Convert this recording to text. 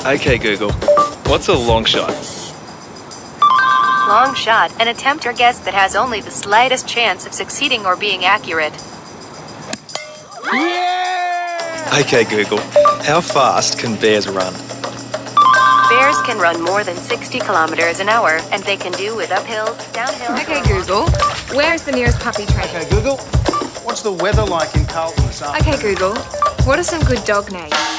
Okay, Google, what's a long shot? Long shot, an attempt or guess that has only the slightest chance of succeeding or being accurate. Okay, Google, how fast can bears run? Bears can run more than 60 kilometers an hour, and they can do with uphills, downhills. Okay, Google, where's the nearest puppy trainer? Okay, Google, what's the weather like in Carlton this afternoon? Okay, Google, what are some good dog names?